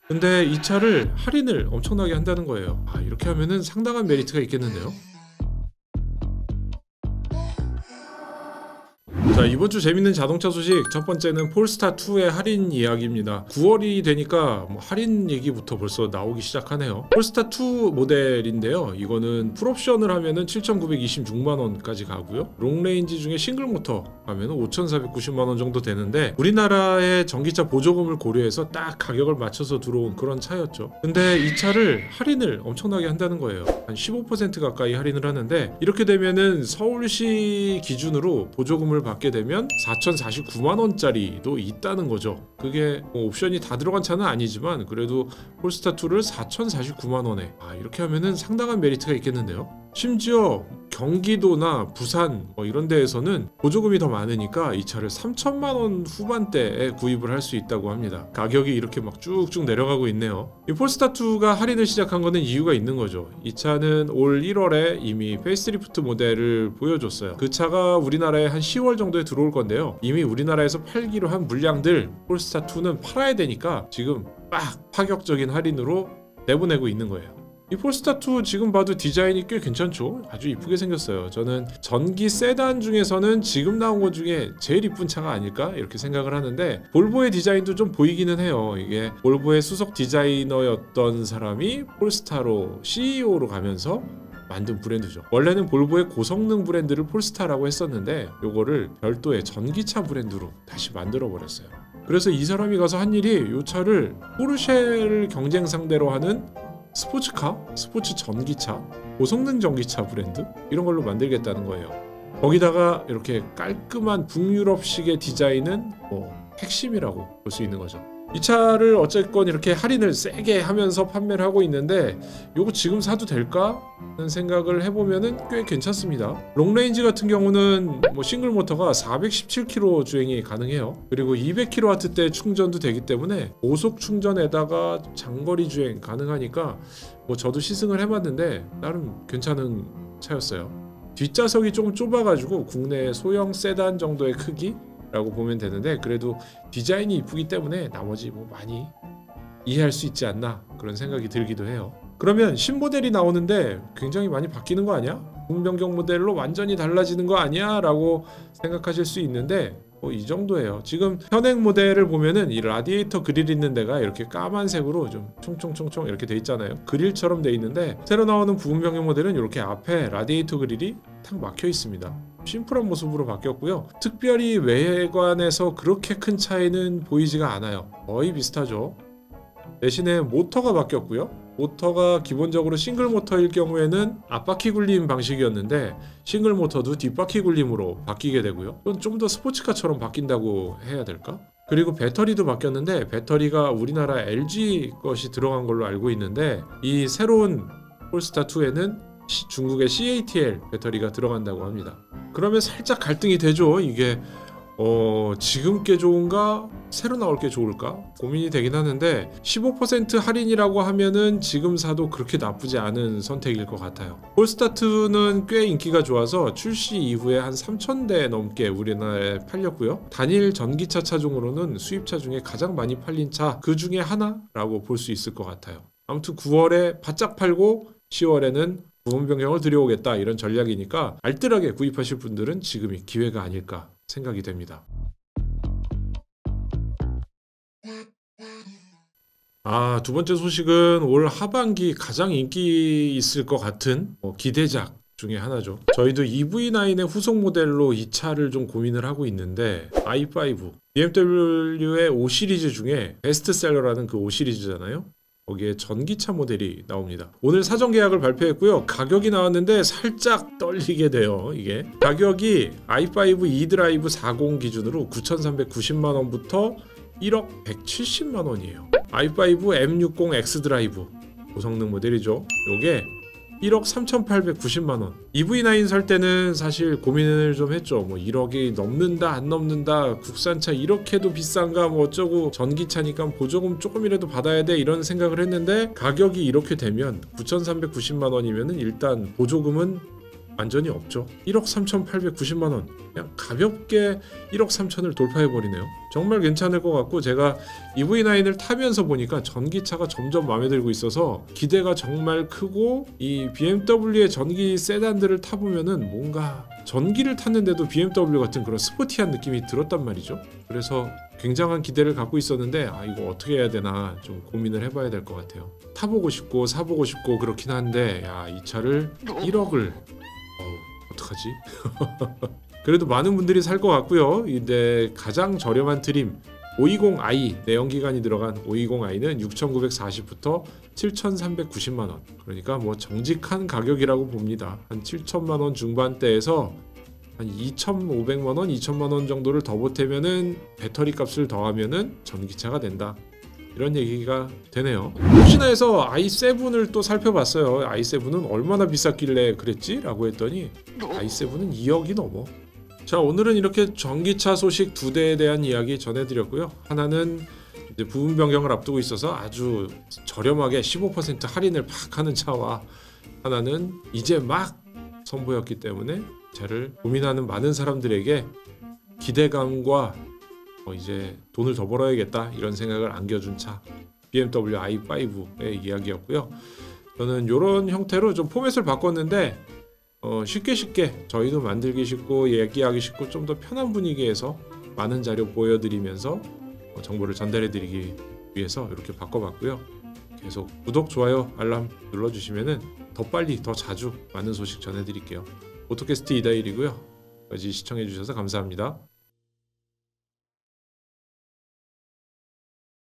근데 이 차를 할인을 엄청나게 한다는 거예요. 이렇게 하면은 상당한 메리트가 있겠는데요. 자, 이번 주 재밌는 자동차 소식 첫 번째는 폴스타2의 할인 이야기입니다. 9월이 되니까 할인 얘기부터 벌써 나오기 시작하네요. 폴스타2 모델인데요. 이거는 풀옵션을 하면은 7,926만원까지 가고요. 롱레인지 중에 싱글 모터 하면은 5,490만원 정도 되는데 우리나라의 전기차 보조금을 고려해서 딱 가격을 맞춰서 들어온 그런 차였죠. 근데 이 차를 할인을 엄청나게 한다는 거예요. 한 15% 가까이 할인을 하는데 이렇게 되면은 서울시 기준으로 보조금을 받게 되면 4,049만원짜리도 있다는 거죠. 그게 옵션이 다 들어간 차는 아니지만 그래도 폴스타2를 4,049만원에 이렇게 하면은 상당한 메리트가 있겠는데요. 심지어 경기도나 부산 이런 데에서는 보조금이 더 많으니까 이 차를 3천만원 후반대에 구입을 할 수 있다고 합니다. 가격이 이렇게 막 쭉쭉 내려가고 있네요. 이 폴스타2가 할인을 시작한 거는 이유가 있는 거죠. 이 차는 올 1월에 이미 페이스리프트 모델을 보여줬어요. 그 차가 우리나라에 한 10월 정도에 들어올 건데요. 이미 우리나라에서 팔기로 한 물량들 폴스타2는 팔아야 되니까 지금 빡 파격적인 할인으로 내보내고 있는 거예요. 이 폴스타2 지금 봐도 디자인이 꽤 괜찮죠? 아주 이쁘게 생겼어요. 저는 전기 세단 중에서는 지금 나온 것 중에 제일 이쁜 차가 아닐까 이렇게 생각을 하는데 볼보의 디자인도 좀 보이기는 해요. 이게 볼보의 수석 디자이너였던 사람이 폴스타로 CEO로 가면서 만든 브랜드죠. 원래는 볼보의 고성능 브랜드를 폴스타라고 했었는데 요거를 별도의 전기차 브랜드로 다시 만들어 버렸어요. 그래서 이 사람이 가서 한 일이 요 차를 포르쉐를 경쟁 상대로 하는 스포츠카, 스포츠 전기차, 고성능 전기차 브랜드 이런 걸로 만들겠다는 거예요. 거기다가 이렇게 깔끔한 북유럽식의 디자인은 핵심이라고 볼 수 있는 거죠. 이 차를 어쨌건 이렇게 할인을 세게 하면서 판매를 하고 있는데 요거 지금 사도 될까? 하는 생각을 해보면은 꽤 괜찮습니다. 롱레인지 같은 경우는 싱글 모터가 417km 주행이 가능해요. 그리고 200kW대 충전도 되기 때문에 고속 충전에다가 장거리 주행 가능하니까 저도 시승을 해봤는데 나름 괜찮은 차였어요. 뒷좌석이 조금 좁아가지고 국내 소형 세단 정도의 크기? 라고 보면 되는데 그래도 디자인이 이쁘기 때문에 나머지 많이 이해할 수 있지 않나 그런 생각이 들기도 해요. 그러면 신모델이 나오는데 굉장히 많이 바뀌는 거 아니야? 부분변경 모델로 완전히 달라지는 거 아니야? 라고 생각하실 수 있는데 이 정도예요. 지금 현행 모델을 보면은 이 라디에이터 그릴 있는 데가 이렇게 까만색으로 좀 총총총총 이렇게 돼 있잖아요. 그릴처럼 돼 있는데 새로 나오는 부분변경 모델은 이렇게 앞에 라디에이터 그릴이 탁 막혀 있습니다. 심플한 모습으로 바뀌었고요. 특별히 외관에서 그렇게 큰 차이는 보이지가 않아요. 거의 비슷하죠. 대신에 모터가 바뀌었고요. 모터가 기본적으로 싱글 모터일 경우에는 앞바퀴 굴림 방식이었는데 싱글 모터도 뒷바퀴 굴림으로 바뀌게 되고요. 이건 좀 더 스포츠카처럼 바뀐다고 해야 될까? 그리고 배터리도 바뀌었는데 배터리가 우리나라 LG 것이 들어간 걸로 알고 있는데 이 새로운 폴스타2에는 중국의 CATL 배터리가 들어간다고 합니다. 그러면 살짝 갈등이 되죠. 이게 지금 게 좋은가 새로 나올 게 좋을까 고민이 되긴 하는데 15% 할인이라고 하면은 지금 사도 그렇게 나쁘지 않은 선택일 것 같아요. 폴스타2는 꽤 인기가 좋아서 출시 이후에 한 3,000대 넘게 우리나라에 팔렸고요. 단일 전기차 차종으로는 수입차 중에 가장 많이 팔린 차 그 중에 하나라고 볼 수 있을 것 같아요. 아무튼 9월에 바짝 팔고 10월에는 부분 변경을 들여오겠다 이런 전략이니까 알뜰하게 구입하실 분들은 지금이 기회가 아닐까 생각이 됩니다. 두 번째 소식은 올 하반기 가장 인기 있을 것 같은 기대작 중에 하나죠. 저희도 EV9의 후속 모델로 이 차를 좀 고민을 하고 있는데 i5 BMW의 5 시리즈 중에 베스트셀러라는 그 5 시리즈잖아요. 거기에 전기차 모델이 나옵니다. 오늘 사전 계약을 발표했고요. 가격이 나왔는데 살짝 떨리게 돼요. 이게 가격이 i5 e드라이브 40 기준으로 9,390만원부터 1억 170만원이에요. i5 M60 X드라이브 고성능 모델이죠. 요게 1억 3,890만원. EV9 살 때는 사실 고민을 좀 했죠. 1억이 넘는다 안 넘는다, 국산차 이렇게도 비싼가, 어쩌고, 전기차니까 보조금 조금이라도 받아야 돼 이런 생각을 했는데 가격이 이렇게 되면 9,390만원이면은 일단 보조금은 완전히 없죠. 1억 3,890만 원. 그냥 가볍게 1억 3천을 돌파해 버리네요. 정말 괜찮을 것 같고, 제가 EV9을 타면서 보니까 전기차가 점점 마음에 들고 있어서 기대가 정말 크고, 이 BMW의 전기 세단들을 타보면은 뭔가 전기를 탔는데도 BMW 같은 그런 스포티한 느낌이 들었단 말이죠. 그래서 굉장한 기대를 갖고 있었는데, 이거 어떻게 해야 되나 좀 고민을 해봐야 될 것 같아요. 타보고 싶고 사보고 싶고 그렇긴 한데, 이 차를 1억을 어떡하지? 그래도 많은 분들이 살 것 같고요. 근데 가장 저렴한 트림 520i 내연기관이 들어간 520i는 6,940부터 7,390만 원. 그러니까 뭐 정직한 가격이라고 봅니다. 한 7천만 원 중반대에서 한 2,500만 원, 2천만 원 정도를 더 보태면은 배터리 값을 더하면은 전기차가 된다. 이런 얘기가 되네요. 혹시나 해서 i7을 또 살펴봤어요. i7은 얼마나 비쌌길래 그랬지? 라고 했더니 i7은 2억이 넘어. 자, 오늘은 이렇게 전기차 소식 두 대에 대한 이야기 전해드렸고요. 하나는 이제 부분 변경을 앞두고 있어서 아주 저렴하게 15% 할인을 팍 하는 차와, 하나는 이제 막 선보였기 때문에 차를 고민하는 많은 사람들에게 기대감과 이제 돈을 더 벌어야겠다 이런 생각을 안겨준 차, BMW i5의 이야기였고요. 저는 이런 형태로 좀 포맷을 바꿨는데 쉽게 저희도 만들기 쉽고 얘기하기 쉽고 좀 더 편한 분위기에서 많은 자료 보여드리면서 정보를 전달해드리기 위해서 이렇게 바꿔봤고요. 계속 구독, 좋아요, 알람 눌러주시면은 더 빨리 더 자주 많은 소식 전해드릴게요. 오토캐스트 이다일이고요. 여기까지 시청해주셔서 감사합니다.